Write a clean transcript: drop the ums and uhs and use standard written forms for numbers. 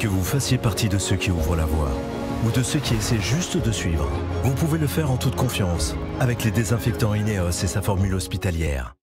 Que vous fassiez partie de ceux qui ouvrent la voie ou de ceux qui essaient juste de suivre, vous pouvez le faire en toute confiance avec les désinfectants Ineos et sa formule hospitalière.